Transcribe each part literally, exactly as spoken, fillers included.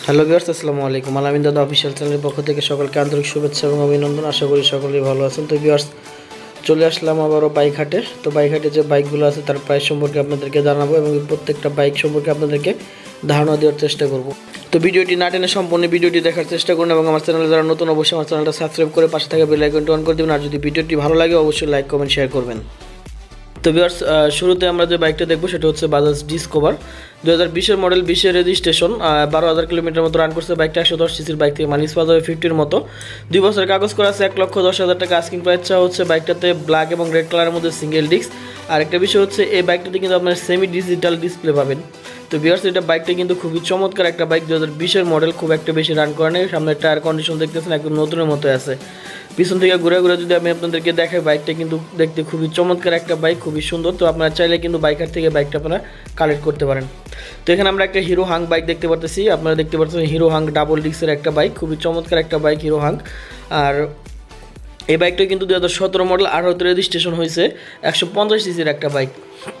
Hello viewers, আসসালামু আলাইকুম। আলামিন দাদা অফিসিয়াল চ্যানেলের পক্ষ থেকে সকলকে আন্তরিক শুভেচ্ছা এবং অভিনন্দন। আশা করি সকলেই ভালো আছেন। তো ভিউয়ার্স, চলে আসলাম আবারও বাইক হাটে। তো বাইক হাটে যে বাইকগুলো আছে তার প্রাইস সম্পর্কে আপনাদেরকে জানাবো এবং প্রত্যেকটা বাইক সম্পর্কে আপনাদেরকে ধারণা দেওয়ার চেষ্টা করব। তো ভিডিওটি না টেনে সম্পূর্ণ ভিডিওটি দেখার চেষ্টা করুন এবং আমার চ্যানেলে যারা নতুন অবশ্যই আমার চ্যানেলটা সাবস্ক্রাইব করে পাশে থাকা বেল আইকনটি অন করে দেবেন। আর যদি ভিডিওটি ভালো লাগে অবশ্যই লাইক কমেন্ট শেয়ার করবেন। তো ভিউয়ার্স, শুরুতে আমরা যে বাইকটা দেখবো সেটা হচ্ছে বাজাজ ডিসকভার দু হাজার বিশের মডেল, বিশের রেজিস্ট্রেশন, বারো হাজার কিলোমিটার মতো রান করছে বাইকটা। একশো দশ সিসির বাইক থেকে মাইলেজ পাওয়া যাবে ফিফটির মতো। দুই বছরের কাগজ করা আছে। এক লক্ষ দশ হাজার টাকা আস্কিং প্রাইস চাওয়া হচ্ছে। বাইকটাতে ব্ল্যাক এবং রেড কালারের মধ্যে সিঙ্গেল ডিস্ক। আর একটা বিষয় হচ্ছে এই বাইকটাতে কিন্তু আপনার সেমি ডিজিটাল ডিসপ্লে পাবেন। তো ভিউয়ার্স, এটা বাইকটা কিন্তু খুবই চমৎকার একটা বাইক। দু হাজার বিশের মডেল, খুব একটা বেশি রান করে নেই। সামনে টায়ার কন্ডিশন দেখতেছেন একদম নতুনের মতো আছে। পিছন থেকে ঘুরে ঘুরে যদি আমি আপনাদেরকে দেখাই, বাইকটা কিন্তু দেখতে খুবই চমৎকার একটা বাইক, খুবই সুন্দর। তো আপনারা চাইলে কিন্তু বাইকার থেকে বাইকটা আপনারা কালেক্ট করতে পারেন। তো এখানে আমরা একটা হিরো হাং বাইক দেখতে পাচ্ছি। আপনারা দেখতে পাচ্ছেন হিরো হাং ডাবল ডিস্কের একটা বাইক, খুবই চমৎকার একটা বাইক হিরো হাং। আর এই বাইকটা কিন্তু দু হাজার সতেরো মডেল, আঠারোতে রেজিস্ট্রেশন হয়েছে, একশো পঞ্চাশ সিসির একটা বাইক।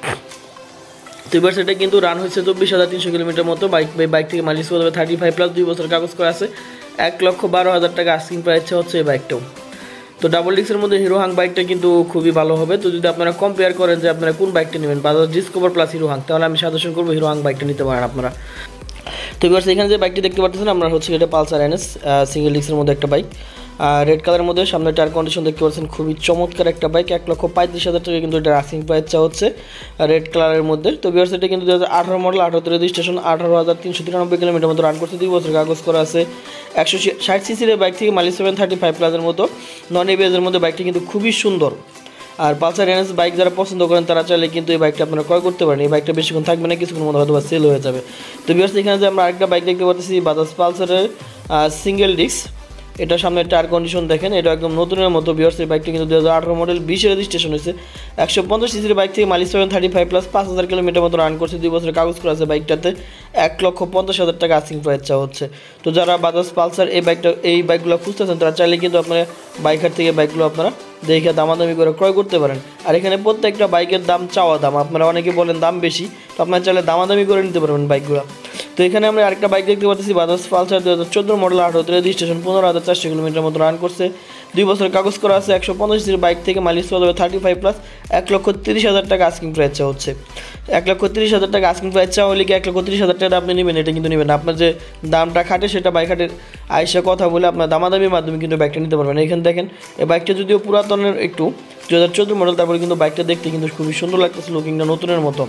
তো এবার সেটা কিন্তু রান হয়েছে চব্বিশ হাজার তিনশো কিলোমিটার মতো। বাইক বাইক থেকে মাইলেজ পাওয়া যাবে থার্টি ফাইভ প্লাস। দুই বছর কাগজ করা আছে। এক লক্ষ বারো হাজার টাকা আস্কিং প্রাইস হচ্ছে এই বাইকটাও। তো ডাবল ডিস্কের মধ্যে হিরো হাং বাইকটা কিন্তু খুবই ভালো হবে। তো যদি আপনারা কম্পেয়ার করেন যে আপনারা কোন বাইকটা নেবেন, Bajaj discover plus hero Hang, তাহলে আমি সাজেশন করবো হিরো হাং বাইকটা নিতে পারেন আপনারা। তো এবার এখানে যে বাইকটি দেখতে পাচ্ছেন আমরা হচ্ছে এটা পালসার এনএস সিঙ্গেল ডিস্কের মধ্যে একটা বাইক, রেড কালারের মধ্যে। সামনে টায়ার কন্ডিশন দেখতে পাচ্ছেন, খুবই চমৎকার একটা বাইক। এক লক্ষ পঁয়ত্রিশ হাজার টাকা কিন্তু এটা আস্কিং প্রাইস চা হচ্ছে রেড কালারের মধ্যে। তো ভিউয়ার্স, এটা কিন্তু দু হাজার আঠারো মডেল, আঠারোতে রেজিস্ট্রেশন, আঠারো হাজার তিনশো তিরানব্বই কিলোমিটার মতো রান করছে। দুই বছর কাগজ করা আছে। একশো ষাট সিসির বাইক থেকে মাইলেজ সেভেন থার্টি ফাইভ প্লাসের মতো। নন এবিএসের মধ্যে বাইকটি কিন্তু খুবই সুন্দর। আর পালসার এনএস বাইক যারা পছন্দ করেন তারা চাইলে কিন্তু এই বাইকটা আপনারা ক্রয় করতে পারেন। এই বাইকটা বেশিক্ষণ থাকবে না, কিছুক্ষণ মধ্যে হয়তো বা সেল হয়ে যাবে। তো ভিউয়ার্স, এখানে যে আমরা আরেকটা বাইক দেখতে পাচ্ছি বাজাজ পালসারের সিঙ্গেল ডিস্ক। এটা সামনে টায়ার কন্ডিশন দেখেন, এটা একদম নতুনের মতো। ভিউয়ার্স, এই বাইকটা কিন্তু দু হাজার আঠারো মডেল, বিশে রেজিস্ট্রেশন হয়েছে। একশো পঞ্চাশ সিসির বাইক থেকে mileage seven thirty five plus, পাঁচ হাজার কিলোমিটার মতো রান করছে। দুই বছরের কাগজ করা আছে বাইকটাতে। এক লক্ষ পঞ্চাশ হাজার টাকা আস্কিং প্রাইস চাওয়া হচ্ছে। তো যারা বাজাজ পালসার এই বাইকটা এই বাইকগুলো খুঁজতেছেন তারা চাইলে কিন্তু আপনারা বাইকার থেকে বাইকগুলো আপনারা দেখে দামাদামি করে ক্রয় করতে পারেন। আর এখানে প্রত্যেকটা বাইকের দাম চাওয়া দাম। আপনারা অনেকে বলেন দাম বেশি, তো আপনারা চাইলে দামাদামি করে নিতে পারবেন বাইকগুলো। তো এখানে আমরা আরেকটা বাইক দেখতে পাচ্ছি বাজাজ পালসার দু হাজার চোদ্দো মডেল, আঠারোতে রেজিস্ট্রেশন, পনেরো হাজার চারশো কিলোমিটার মতো রান করছে। দুই বছর কাগজ করা আছে। একশো পঞ্চাশ সিসির বাইক থেকে মাইলেজ পাওয়া যাবে থার্টি ফাইভ প্লাস। এক লক্ষ তিরিশ হাজার টাকা আস্কিং প্রাইস চা হচ্ছে। এক লক্ষ তিরিশ হাজার টাকা আস্কিং প্রাইস চা হলে কি এক লক্ষ তিরিশ হাজার টাকা আপনি নেবেন? এটা কিন্তু নেবেন। আপনার যে দামটা খাটে সেটা বাইক হাটের আইসা কথা বলে আপনার দামাদামির মাধ্যমে কিন্তু বাইকটা নিতে পারবেন। এখানে দেখেন এই বাইকটা যদিও পুরাতনের একটু, দু হাজার চোদ্দো মডেল, তারপরে কিন্তু বাইকটা দেখতে কিন্তু খুবই সুন্দর লাগতেছে, লুকিংটা নতুনের মতো।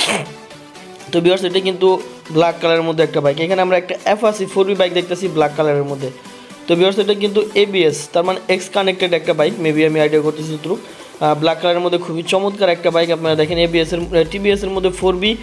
তো ভিউয়ার্স, এটা কিন্তু ব্ল্যাক কালারের মধ্যে একটা বাইক। এখানে আমরা একটা এফআসি ফোর বি বাইক দেখতেছি ব্ল্যাক কালারের মধ্যে। তো ভিউয়ার্স, এটা কিন্তু এবিএস, তার মানে এক্স কানেক্টেড একটা বাইক, মেবি আমি আইডিয়া করতেছি থ্রু। ব্ল্যাক কালারের মধ্যে খুবই চমৎকার একটা বাইক। আপনারা দেখেন এবিএসের টিবিএসের মধ্যে ফোর বি,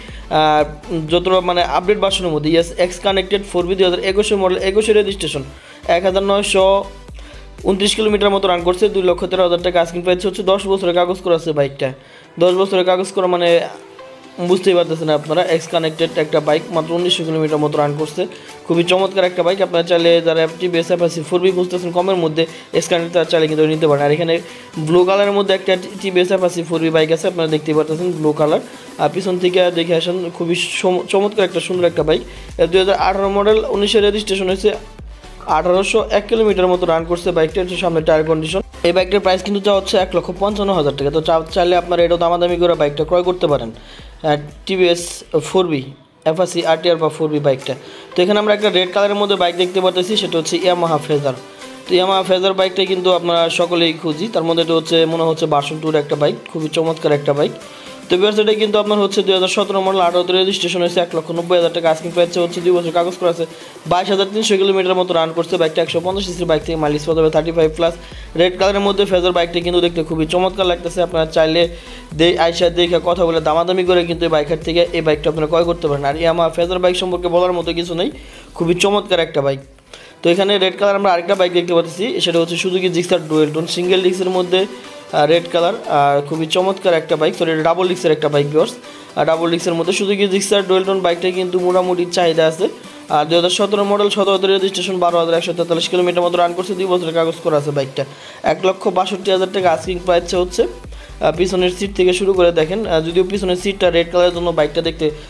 যত মানে আপডেট ভার্সনের মধ্যে yes X connected four V, দু হাজার একুশে মডেল, একুশে রেজিস্ট্রেশন, এক হাজার নয়শো উনত্রিশ কিলোমিটার মতো রান করছে। দুই লক্ষ তেরো হাজার টাকা আস্কিং প্রাইস হচ্ছে। দশ বছরের কাগজ করা আছে বাইকটা। দশ বছরের কাগজ করা মানে বুঝতেই পারতেছেন আপনারা, এক্স কানেক্টেড একটা বাইক, মাত্র উনিশশো কিলোমিটার মতো রান করছে। খুবই চমৎকার একটা বাইক। আপনারা চাইলে যারা টিভিএস এফআসি ফোর বি খুঁজতেছেন কমের মধ্যে এক্স কানেক্টেড, তারা চাইলে কিন্তু নিতে পারেন। আর এখানে ব্লু কালারের মধ্যে একটা টিভিএস এফআসি ফোর বি বাইক আছে, আপনারা দেখতেই পারতেছেন ব্লু কালার। আর পিছন থেকে দেখে আসেন, খুবই চমৎকার একটা সুন্দর একটা বাইক। দুই হাজার আঠারো মডেল, উনিশে রেজিস্ট্রেশন হয়েছে, আঠারোশো এক কিলোমিটার মতো রান করছে বাইকটা। হচ্ছে সামনে টায়ার কন্ডিশন। এই বাইকটার প্রাইস কিন্তু যা হচ্ছে এক লক্ষ পঞ্চান্ন হাজার টাকা। তো চাইলে আপনারা এটাও দামাদামি করে বাইকটা ক্রয় করতে পারেন, টিভিএস ফোর বি এফআসি আরটিআর বা ফোর বি বাইকটা। তো এখানে আমরা একটা রেড কালারের মধ্যে বাইক দেখতে পাচ্ছি, সেটা হচ্ছে ইয়ামাহা ফেজার। তো ইয়ামাহা ফেজার বাইকটা কিন্তু আপনারা সকলেই খুঁজি, তার মধ্যে এটা হচ্ছে মনে হচ্ছে ভার্সন টুর একটা বাইক, খুবই চমৎকার একটা বাইক। তো ভিউয়ার্স, এটা কিন্তু আপনার হচ্ছে দুই হাজার সতেরো মডেল, আঠারোতে রেজিস্ট্রেশন হয়েছে, এক লক্ষ নব্বই হাজার টাকা আস্কিং প্রাইস হচ্ছে। দুই বছর কাগজ করা আছে। বাইশ হাজার তিনশো কিলোমিটার মতো রান করছে বাইকটা। একশো পঞ্চাশ সিসির বাইক থেকে মাইলেজ পাওয়া যাবে থার্টি ফাইভ প্লাস। রেড কালারের মধ্যে ফেজার বাইকটা কিন্তু দেখতে খুবই চমৎকার লাগতেছে। আপনারা চাইলে আইসা দেখে কথা বলে দামাদামি করে কিন্তু এই বাইকের থেকে এই বাইকটা আপনারা ক্রয় করতে পারেন। আর ইয়ামাহা ফেজার বাইক সম্পর্কে বলার মতো কিছু নেই, খুবই চমৎকার একটা বাইক। তো এখানে রেড কালার আমরা আরেকটা বাইক দেখতে পাচ্ছি, সেটা হচ্ছে Suzuki Gixxer dual tone, single ডিস্কের মধ্যে, রেড কালার, আর খুবই চমৎকার একটা বাইক। সরি, এটা ডাবল ডিস্কের একটা বাইক ভিউয়ার্স। আর ডাবল ডিস্কের মধ্যে সুজুকি জিক্সার ডুয়েল টোন বাইকটা কিন্তু মোটামুটি চাহিদা আছে। আর দু হাজার সতেরো মডেল, সতেরোতে রেজিস্ট্রেশন, বারো হাজার একশো তেতাল্লিশ কিলোমিটার মতো রান করছে। দুই বছরের কাগজ করা আছে বাইকটা। এক লক্ষ বাষট্টি হাজার টাকা আস্কিং প্রাইস হচ্ছে। পিছনের সিট থেকে শুরু করে দেখেন, যদিও পিছনের সিটটা রেড কালারের জন্য বাইকটা দেখতে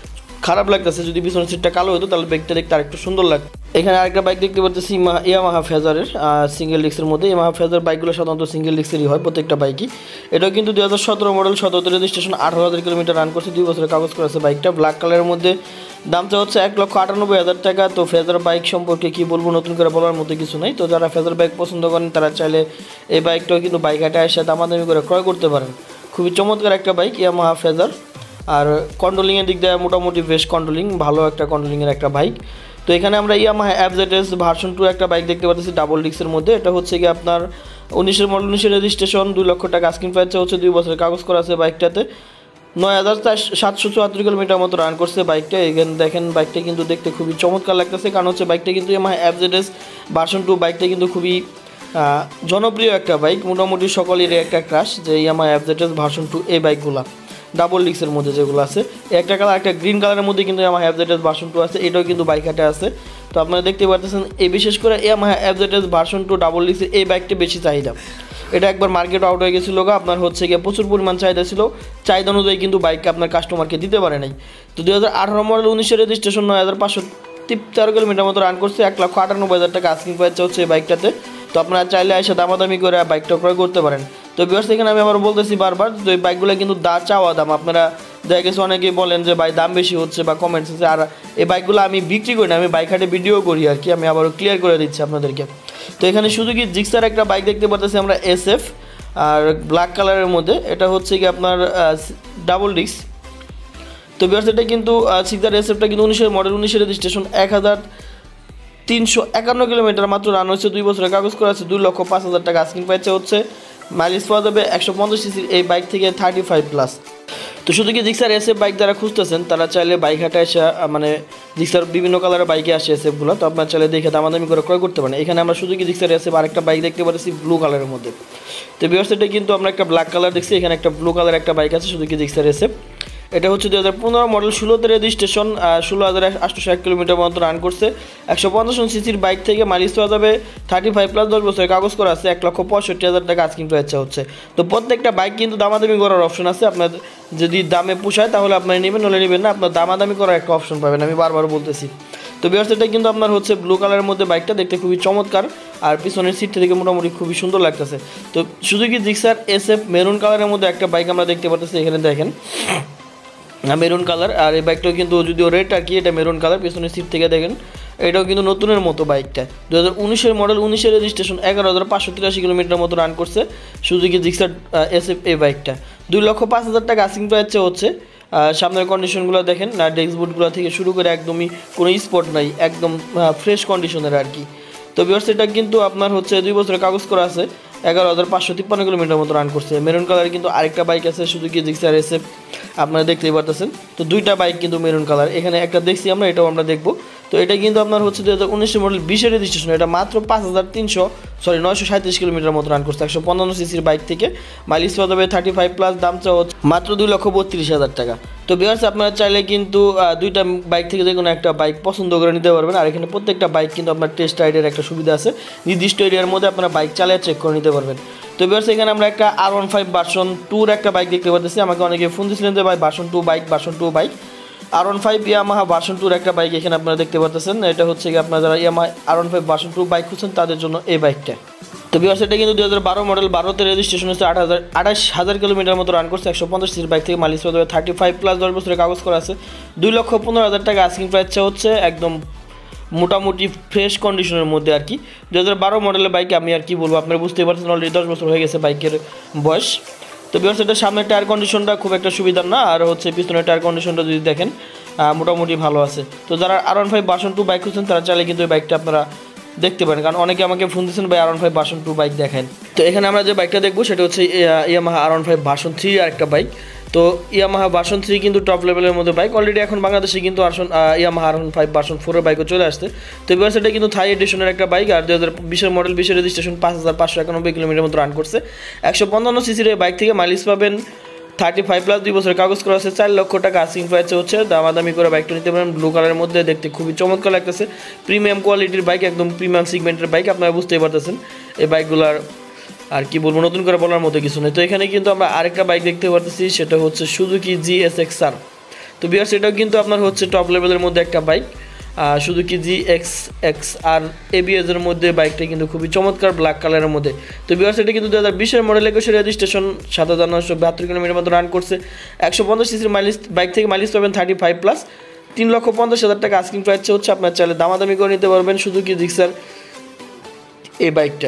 খারাপ লাগতেছে, যদি পিছনের সিটটা কালো হতো তাহলে বাইকটা দেখতে আরেকটু সুন্দর লাগতো। এখানে আরেকটা বাইক দেখতে পাচ্ছি ইয়ামাহা ফেজারের সিঙ্গেল ডিস্কের মধ্যে। ইয়ামাহা ফেজার বাইকগুলো সাধারণত সিঙ্গেল ডিস্কেরই হয় প্রত্যেকটা বাইকই। এটাও কিন্তু দুই হাজার সতেরো মডেল, সতেরোতে রেজিস্ট্রেশন, আঠারো হাজার কিলোমিটার রান করছে, দুই বছরের কাগজ করেছে বাইকটা। ব্ল্যাক কালারের মধ্যে দামটা হচ্ছে এক লক্ষ আটানব্বই হাজার টাকা। তো ফেজার বাইক সম্পর্কে কী বলবো, নতুন করে বলার মতো কিছু নেই। তো যারা ফেজার বাইক পছন্দ করেন তারা চাইলে এই বাইকটাও কিন্তু বাইক হাটে এসে দামাদামি করে ক্রয় করতে পারেন। খুবই চমৎকার একটা বাইক ইয়ামাহা ফেজার। আর কন্ট্রোলিংয়ের দিক দিয়ে মোটামুটি বেশ কন্ট্রোলিং, ভালো একটা কন্ট্রোলিংয়ের একটা বাইক। তো এখানে আমরা ইয়ামাহা এফজেডএস ভার্সন টু একটা বাইক দেখতে পাচ্ছি ডাবল ডিস্কের মধ্যে। এটা হচ্ছে কি আপনার উনিশের মডেল, উনিশের রেজিস্ট্রেশন, দুই লক্ষ টাকা আস্কিং প্রাইস হচ্ছে, দুই বছরের কাগজ করা আছে বাইকটাতে। নয় হাজার সাতশো চুয়াত্তর কিলোমিটার মতো রান করছে বাইকটা। এখানে দেখেন বাইকটা কিন্তু দেখতে খুবই চমৎকার লাগতেছে, কারণ হচ্ছে বাইকটা কিন্তু ইয়ামাহা এফজেডএস ভার্সন টু বাইকটা কিন্তু খুবই জনপ্রিয় একটা বাইক, মোটামুটি সকলেরই একটা ক্রাশ যে ইয়ামাহা এফজেডএস ভার্সন টু এই বাইকগুলা ডাবল ডিস্কের মধ্যে যেগুলো আছে। একটা কালার, একটা গ্রিন কালারের মধ্যে কিন্তু ইয়ামাহা এফজেডএস ভার্সন টু আছে, এটাও কিন্তু বাইক হাটে আছে। তো আপনারা দেখতে পাচ্ছেন এই বিশেষ করে Yamaha FZS version two double ডিস্কের এই বাইকটা বেশি চাহিদা। এটা একবার মার্কেট আউট হয়ে গেছিলো, আপনার হচ্ছে গিয়ে প্রচুর পরিমাণ চাহিদা ছিল, চাহিদা অনুযায়ী কিন্তু বাইককে আপনার কাস্টমারকে দিতে পারে নাই। তো দুই হাজার আঠারো মডেল, উনিশের রেজিস্ট্রেশন, নয় হাজার পাঁচশো তেরো কিলোমিটার মতো রান করছে, এক লক্ষ আটানব্বই হাজার টাকা আস্কিং প্রাইস হচ্ছে এই বাইকটাতে। তো আপনারা চাইলে এসে দামাদামি করে বাইকটা ক্রয় করতে পারেন। তো ভিউয়ার্স এখানে আমি আবার বলতেছি বারবার যে এই বাইকগুলো কিন্তু দা চাওয়া দাম, আপনারা দেখা গেছে অনেকেই বলেন যে ভাই দাম বেশি হচ্ছে বা কমেন্টস হচ্ছে। আর এই বাইকগুলো আমি বিক্রি করি না, আমি বাইক হাটে ভিডিও করি আর কি, আমি আবারও ক্লিয়ার করে দিচ্ছি আপনাদেরকে। তো এখানে শুধু কি জিক্সার একটা বাইক দেখতে পাচ্ছি আমরা এসএফ, আর ব্ল্যাক কালারের মধ্যে। এটা হচ্ছে কি আপনার ডাবল ডিস্ক। তো ভিউয়ার্স এটা কিন্তু জিক্সার এসএফটা কিন্তু উনিশের মডেল, উনিশের রেজিস্ট্রেশন, এক হাজার তিনশো একান্ন কিলোমিটার মাত্র রান হচ্ছে, দুই বছরের কাগজ করা আছে, দুই লক্ষ পাঁচ হাজার টাকা আস্কিং প্রাইস হচ্ছে। মাইলেজ পাওয়া যাবে একশো পঞ্চাশ সিসির এই বাইক থেকে থার্টি ফাইভ প্লাস। তো শুধু কি জিক্সার এসএফ বাইক যারা খুঁজতেছেন তারা চাইলে বাইক হাটে এসে, মানে জিক্সার বিভিন্ন কালারের বাইকে আসে এসএফগুলো, তো আপনার চাইলে দেখে দামাদামি করে ক্রয় করতে পারেন। এখানে আমরা শুধু কি জিক্সার এসএফ আরেকটা বাইক দেখতে পাচ্ছি ব্লু কালারের মধ্যে। তো ভিউয়ার্স এটা কিন্তু আমরা একটা ব্ল্যাক কালার দেখছি, এখানে একটা ব্লু কালার একটা বাইক আছে শুধু কি জিক্সার এসএফ। এটা হচ্ছে দুই হাজার পনেরো মডেল, ষোলোতে রেজিস্ট্রেশন, ষোলো হাজার আটশোশো এক কিলোমিটার মতো রান করছে, একশো পঞ্চাশ সিসির বাইক থেকে মাইলেজ পাওয়া যাবে থার্টি ফাইভ প্লাস, দশ বছরের কাগজ করা আছে, এক লক্ষ পঁয়ষট্টি হাজার টাকা আস্কিং প্রাইস হচ্ছে। তো প্রত্যেকটা বাইক কিন্তু দামাদামি করার অপশন আছে, আপনার যদি দামে পোষায় তাহলে আপনারা নেবেন, নলে নেবেন না, আপনার দামাদামি করার একটা অপশন পাবেন, আমি বারবার বলতেছি। তো ভিউয়ার্স এটা কিন্তু আপনার হচ্ছে ব্লু কালারের মধ্যে বাইকটা দেখতে খুবই চমৎকার, আর পিছনের সিট থেকে মোটামুটি খুবই সুন্দর লাগতেছে। তো শুধু কি জিক্সার এসএফ মেরুন কালারের মধ্যে একটা বাইক আমরা দেখতে পাচ্ছি, এখানে দেখেন মেরুন কালার। আর এই বাইকটাও কিন্তু যদিও রেড আর কি, এটা মেরুন কালার, পিছনের সিট থেকে দেখেন এটাও কিন্তু নতুনের মতো বাইকটা। দু হাজার উনিশের মডেল, উনিশের রেজিস্ট্রেশন, এগারো হাজার পাঁচশো তিরাশি কিলোমিটার মতো রান করছে সুজুকি জিক্সার এসএফ এই বাইকটা, দুই লক্ষ পাঁচ হাজার টাকা আস্কিং প্রাইস হচ্ছে। সামনের কন্ডিশনগুলো দেখেন, না ডেস্ক বুটগুলো থেকে শুরু করে একদমই কোনো স্পট নাই, একদম ফ্রেশ কন্ডিশনের আর কি। তো ভিউয়ার্স এটা কিন্তু আপনার হচ্ছে দুই বছরের কাগজ করা আছে, এগারো হাজার পাঁচশো তিপ্পান্ন কিলোমিটার মতো রান করছে। মেরুন কালার কিন্তু আরেকটা বাইক আছে সুজুকি জিক্সার এসএফ, আপনারা দেখতেই পারতেছেন। তো দুইটা বাইক কিন্তু মেরুন কালার, এখানে একটা দেখছি আমরা, এটাও আমরা দেখবো। তো এটা কিন্তু আপনার হচ্ছে দু হাজার উনিশের মডেল, বিশের রেজিস্ট্রেশন, এটা মাত্র পাঁচ হাজার তিনশো সরি নয়শো সাঁত্রিশ কিলোমিটার মতো রান করছে, একশো পঞ্চান্ন সিসির বাইক থেকে মাইলেজ পাওয়া যাবে থার্টি ফাইভ প্লাস, দামটা হচ্ছে মাত্র দুই লক্ষ বত্রিশ হাজার টাকা। তো ভিউয়ার্স আপনারা চাইলে কিন্তু দুইটা বাইক থেকে যে কোনো একটা বাইক পছন্দ করে নিতে পারবেন। আর এখানে প্রত্যেকটা বাইক কিন্তু আপনার টেস্ট রাইডের একটা সুবিধা আছে, নির্দিষ্ট এরিয়ার মধ্যে আপনারা বাইক চালিয়ে চেক করে নিতে পারবেন। তো ভিউয়ার্স এখানে আমরা একটা আর ওয়ান ফাইভ ভার্সন টুর একটা বাইক দেখতে পাচ্ছি, আমাকে অনেকে ফোন দিয়েছিলেন যে ভাই version two bike, version two bike, R one five Yamaha version টুর একটা বাইক এখানে আপনারা দেখতে পাচ্ছেন। এটা হচ্ছে কি আপনারা যারা Yamaha R one five version two bike খুঁজছেন তাদের জন্য এই বাইকটা। তো ভিউয়ার্স এটা কিন্তু দুই হাজার বারো মডেল, বারোতে রেজিস্ট্রেশন হচ্ছে, আট হাজার আঠাশ হাজার কিলোমিটার মতো রান করছে, একশো পঞ্চাশ সিসির বাইক থেকে মাইলেজ পাওয়া যাবে থার্টি ফাইভ প্লাস, দশ বছরের কাগজ করা আছে, দুই লক্ষ পনেরো হাজার টাকা আস্কিং প্রাইস হচ্ছে, একদম মোটামুটি ফ্রেশ কন্ডিশনের মধ্যে আর কি। দু হাজার বারো মডেলের বাইক আমি আর কি বলবো, আপনারা বুঝতেই পারছেন অলরেডি দশ বছর হয়ে গেছে বাইকের বয়স। তো ভিউয়ার্স এটা সামনের টায়ার কন্ডিশনটা খুব একটা সুবিধার না, আর হচ্ছে পিছনের টায়ার কন্ডিশনটা যদি দেখেন মোটামুটি ভালো আছে। তো যারা R one five version two bike খুঁজছেন তারা চাইলে কিন্তু এই বাইকটা আপনারা দেখতে পারেন, কারণ অনেকে আমাকে ফোন দিচ্ছেন ভাই R one five version two bike দেখেন। তো এখানে আমরা যে বাইকটা দেখবো সেটা হচ্ছে Yamaha R one five version three আর একটা বাইক। তো ইয়ামাহা ভার্সন থ্রি কিন্তু টপ লেভেলের মধ্যে বাইক, অলরেডি এখন বাংলাদেশে কিন্তু আরশন Yamaha R one five version ফোরের বাইকও চলে আসছে। তো এবার সেটা কিন্তু থাই এডিশনের একটা বাইক, আর দু হাজার বিশের মডেল, বিশের রেজিস্ট্রেশন, পাঁচ হাজার পাঁচশো একানব্বই কিলোমিটার মতো রান করছে, একশো পঞ্চান্ন সিসির এই বাইক থেকে মাইলেজ পাবেন থার্টি ফাইভ প্লাস, দুই বছরের কাগজ করা আছে, চার লক্ষ টাকা আস্কিং প্রাইস হচ্ছে, দামাদামি করে বাইকটা নিতে পারেন। ব্লু কালারের মধ্যে দেখতে খুবই চমৎকার লাগতেছে, প্রিমিয়াম কোয়ালিটির বাইক, একদম প্রিমিয়াম সিগমেন্টের বাইক, আপনারা বুঝতেই পারতেছেন এই বাইকগুলার আর কি বলবো, নতুন করে বলার মতো কিছু নেই। তো এখানে কিন্তু আমরা আরেকটা বাইক দেখতে পারতেছি, সেটা হচ্ছে সুজুকি জিএসএক্সআর। তো ভিউয়ার্স এটাও কিন্তু আপনার হচ্ছে টপ লেভেলের মধ্যে একটা bike, Suzuki G X X R ABS এর মধ্যে বাইকটা কিন্তু খুবই চমৎকার ব্ল্যাক কালারের মধ্যে। তো ভিউয়ার্স এটা কিন্তু দু হাজার বিশের মডেল, একুশের রেজিস্ট্রেশন, সাত হাজার নয়শো বাহাত্তর কিলোমিটার মতো রান করছে। একশো পঞ্চাশ সিসির মাইলেজ বাইক থেকে মাইলেজ পাবেন থার্টি ফাইভ প্লাস। তিন লক্ষ পঞ্চাশ হাজার টাকা আস্কিং প্রাইস হচ্ছে, আপনার চাইলে দামাদামি করে নিতে পারবেন সুজুকি জিক্সার এই বাইকটা।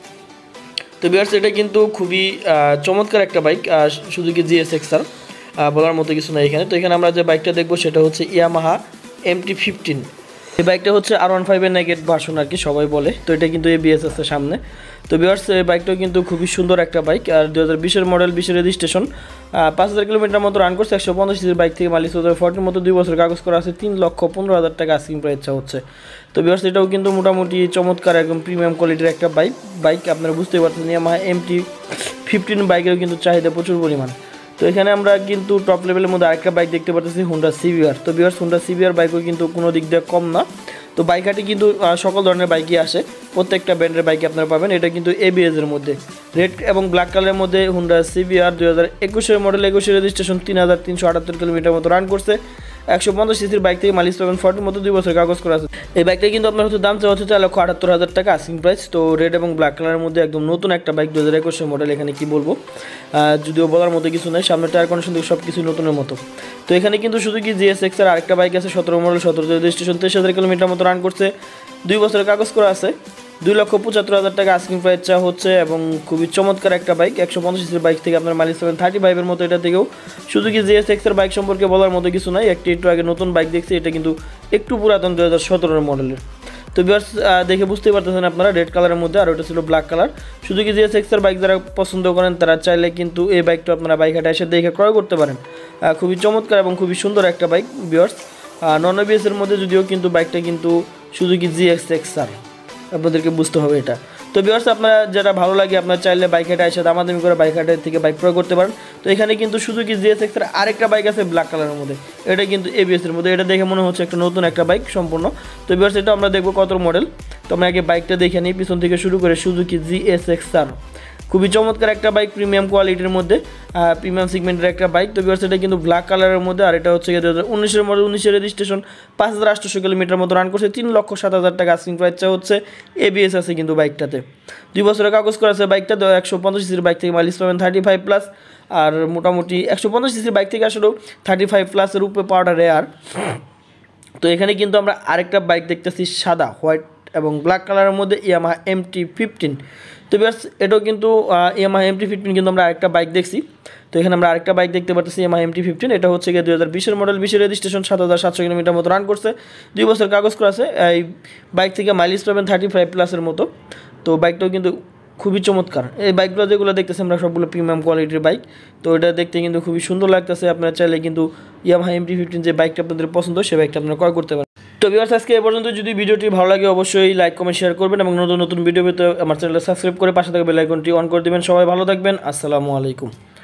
তো ভিউয়ার্স এটা কিন্তু খুবই চমৎকার একটা bike, Suzuki G S X R বলার মতো কিছু নাই এখানে। তো এখানে আমরা যে বাইকটা দেখবো সেটা হচ্ছে ইয়ামাহা এমটি ফিফটিন। এই বাইকটা হচ্ছে আর ওয়ান ফাইভের নেগেট ভার্সন আর কি সবাই বলে। তো এটা কিন্তু এবিএস আছে সামনে। তো ভিউয়ার্স এই বাইকটাও কিন্তু খুবই সুন্দর একটা বাইক, আর দু হাজার বিশের মডেল, বিশের রেজিস্ট্রেশন, পাঁচ হাজার কিলোমিটার মতো রান করছে। একশো পঞ্চাশ সিসির বাইক থেকে মাইলেজ দু হাজার ফোরটির মতো দুই বছর কাগজ করা আছে। তিন লক্ষ পনেরো হাজার টাকা আস্কিং প্রাইস হচ্ছে। তো ভিউয়ার্স এটাও কিন্তু মোটামুটি চমৎকার একদম প্রিমিয়াম কোয়ালিটির একটা বাইক বাইক আপনারা বুঝতেই পারছেন ইয়ামাহা এমটি ফিফটিন বাইকেরও কিন্তু চাহিদা প্রচুর পরিমাণ। তো এখানে আমরা কিন্তু টপ লেভেলের মধ্যে আরেকটা বাইক দেখতে পাচ্ছি, হুন্ডা সিভিআর। তো ভিউয়ার্স হুন্ডা সিভিআর বাইকও কিন্তু কোনো দিক দিয়ে কম না। তো বাইক হাটে কিন্তু সকল ধরনের বাইকই আসে, প্রত্যেকটা ব্র্যান্ডের বাইকে আপনারা পাবেন। এটা কিন্তু এবিএস এর মধ্যে রেড এবং ব্ল্যাক কালারের মধ্যে হুন্ডা সিভিআর দুই হাজার একুশের মডেল, একুশের রেজিস্ট্রেশন, তিন হাজার তিনশো আটাত্তর কিলোমিটার মতো রান করছে। একশো পঞ্চাশ সিসির বাইক থেকে মাইলেজ পাবেন ফর্টির মতো দুই বছর কাগজ করা আছে। এই বাইকটা কিন্তু আপনার হচ্ছে দাম চাওয়া হচ্ছে চার লক্ষ আটাত্তর হাজার টাকা আস্কিং প্রাইস। তো রেড এবং ব্ল্যাক কালারের মধ্যে একদম নতুন একটা বাইক, দু হাজার একুশের মডেল। এখানে কি বলবো, যদিও বলার মতো কিছু নেই, সামনে টায়ার কন্ডিশন থেকে সব কিছু নতুনের মতো। তো এখানে কিন্তু শুধু কি জি এস এক্স এর আরেকটা বাইক আছে, সতেরো মডেল, সতেরো রেজিস্ট্রেশন, তেইশ হাজার কিলোমিটার মতো রান করছে, দুই বছরের কাগজ করা আছে। দুই লক্ষ পঁচাত্তর হাজার টাকা আস্কিং প্রাইস চা হচ্ছে, এবং খুবই চমৎকার একটা বাইক। একশো পঞ্চাশ সিসির বাইক থেকে আপনার মাইলেজ পাবেন থার্টি ফাইভের মতো। এটা থেকেও শুধু কি জি এস এক্স এর বাইক সম্পর্কে বলার মতো কিছু নাই, একটি একটু আগে নতুন বাইক দেখছি, এটা কিন্তু একটু পুরাতন, দু হাজার সতেরোর মডেলের। তো ভিউয়ার্স দেখে বুঝতেই পারতেছেন আপনারা, রেড কালারের মধ্যে, আর ওটা ছিল ব্ল্যাক কালার। শুধু কি জি এস এক্স এর বাইক যারা পছন্দ করেন তারা চাইলে কিন্তু এই বাইকটা আপনারা বাইক হাটে এসে দেখে ক্রয় করতে পারেন। খুবই চমৎকার এবং খুবই সুন্দর একটা বাইক ভিউয়ার্স। নন এবিএস এর মধ্যে যদিও কিন্তু বাইকটা কিন্তু শুধু কি জি এক্স এক্স আর, আপনাদেরকে বুঝতে হবে এটা। তো ভিউয়ার্স আপনারা যেটা ভালো লাগে আপনারা চাইলে বাইক হাটে এসে দামাদামি করে বাইক হাটের থেকে বাইক ক্রয় করতে পারেন। তো এখানে কিন্তু শুধু কি জি এস এক্স এর আরেকটা বাইক আছে ব্ল্যাক কালারের মধ্যে, এটা কিন্তু এবিএস এর মধ্যে। এটা দেখে মনে হচ্ছে একটা নতুন একটা বাইক সম্পূর্ণ। তো ভিউয়ার্স এটা আমরা দেখবো কত মডেল। তো আমরা আগে বাইকটা দেখে নিই পিছন থেকে শুরু করে, Suzuki G S X R. খুবই চমৎকার একটা বাইক, প্রিমিয়াম কোয়ালিটির মধ্যে, প্রিমিয়াম সেগমেন্টের একটা বাইক। তো ভিউয়ার্স এটা কিন্তু ব্ল্যাক কালারের মধ্যে, আর এটা হচ্ছে দু হাজার উনিশের মডেল, উনিশের রেজিস্ট্রেশন, পাঁচ হাজার আটশোশো কিলোমিটার মতো রান করছে। তিন লক্ষ সাত হাজার টাকা আস্কিং প্রাইস হচ্ছে। এবিএস আছে কিন্তু বাইকটাতে, দুই বছরের কাগজ করা আছে বাইকটা। একশো পঞ্চাশ সিসির বাইক থেকে মাইলেজ পাবেন থার্টি ফাইভ প্লাস। আর মোটামুটি একশো পঞ্চাশ সিসির বাইক থেকে আসলেও থার্টি ফাইভ প্লাসের উপরে পাওয়াটা রেয়ার। তো এখানে কিন্তু আমরা আরেকটা বাইক দেখতেছি সাদা, হোয়াইট এবং ব্ল্যাক কালারের মধ্যে, ইয়ামাহা এমটি ফিফটিন। তো ভিউয়ার্স এটাও কিন্তু ইয়ামাহা এমটি ফিফটিন কিন্তু আমরা আরেকটা বাইক দেখছি। তো এখানে আমরা আরেকটা বাইক দেখতে পাচ্ছি ইয়ামাহা এমটি ফিফটিন। এটা হচ্ছে গিয়ে দুই হাজার বিশের মডেল, বিশের রেজিস্ট্রেশন, সাত হাজার সাতশো কিলোমিটার মতো রান করছে, দুই বছর কাগজ করা আছে। এই বাইক থেকে মাইলেজ পাবেন থার্টি ফাইভ প্লাসের মতো। তো বাইকটাও কিন্তু খুবই চমৎকার। এই বাইকগুলো যেগুলো দেখতেছি আমরা সবগুলো প্রিমিয়াম কোয়ালিটির বাইক। তো এটা দেখতে কিন্তু খুবই সুন্দর লাগতেছে। আপনারা চাইলে কিন্তু ইয়ামাহা এমটি ফিফটিন যে বাইকটা আপনাদের পছন্দ সেই বাইকটা আপনারা ক্রয় করতে পারেন। তো ভিউয়ার্স আজকে এ পর্যন্ত। যদি ভিডিওটি ভালো লাগে অবশ্যই লাইক, কমেন্ট, শেয়ার করবেন, এবং নতুন নতুন ভিডিও পেতে আমার চ্যানেলটা সাবস্ক্রাইব করে পাশে থাকা বেল আইকনটি অন করে দেবেন। সবাই ভালো থাকবেন, আসসালামু আলাইকুম।